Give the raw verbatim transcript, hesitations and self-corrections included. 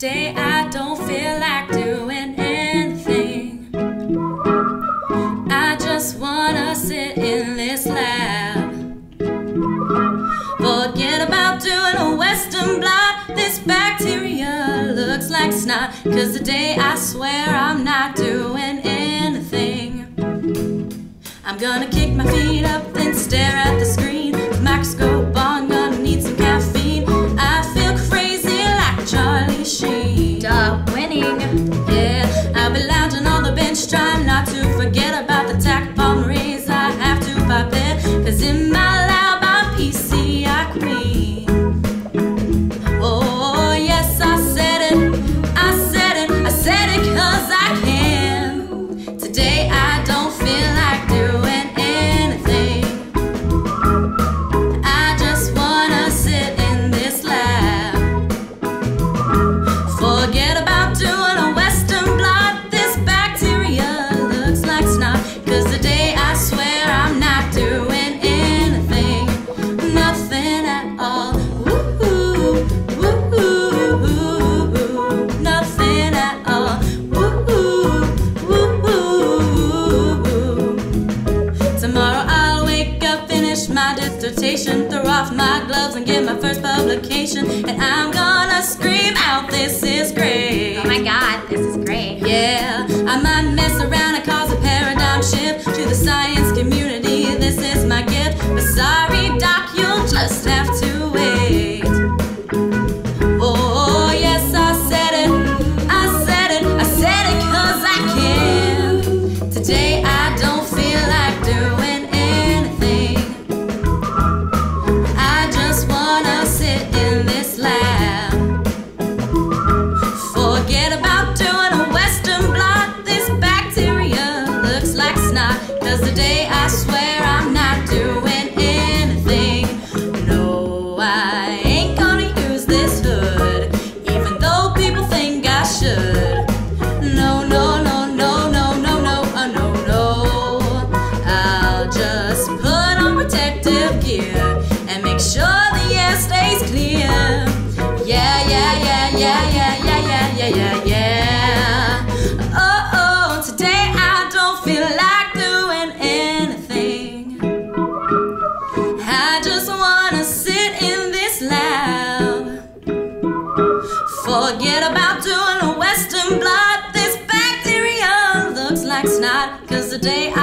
Today I don't feel like doing anything. I just wanna sit in this lab. Forget about doing a Western blot. This bacteria looks like snot. Cause today I swear I'm not doing anything. I'm gonna kick my feet up, then stare at the screen. Microscope on, gonna need some caffeine. I feel crazy like Charlie Sheen. Duh, winning. Yeah, I'll be lounging on the bench, trying not to forget about the tack polymerase I have to pipette. Cause in my lab I'm P C I queen. Oh yes, I said it, I said it, I said it cause I can. Today I don't feel like doing anything. I just wanna sit in this lab. Forget about doing a Western blot. This bacteria looks like snot. Cause today I swear I'm not doing anything. Nothing at all. Woo-hoo, woo-hoo, nothing at all. Woo-hoo, woo-hoo. Tomorrow I'll wake up, finish my dissertation, throw off my gloves and get my first publication. And I'm gonna scream out, this is great. Oh my god, this is great. Yeah, I might mess around and cause a paradigm shift to the science community. This is my gift. But sorry, Doc, you'll just have to wait. Oh, yes, I said it. I said it. I said it cause I can. Today I don't feel like doing anything. I just wanna sit in this lab. Forget about doing a Western blot. This bacteria looks like snot. Cause today I swear I'm not doing anything. No, I ain't gonna use this hood, even though people think I should. No, no, no, no, no, no, no, uh, no, no. I'll just put on protective gear and make sure the air stays clear. Yeah, yeah, yeah, yeah, yeah, yeah, yeah, yeah, yeah, yeah. Oh, oh, today I don't feel like doing anything. I just wanna sit in this lab. Forget about doing a Western blot. This bacteria looks like snot. Cause today I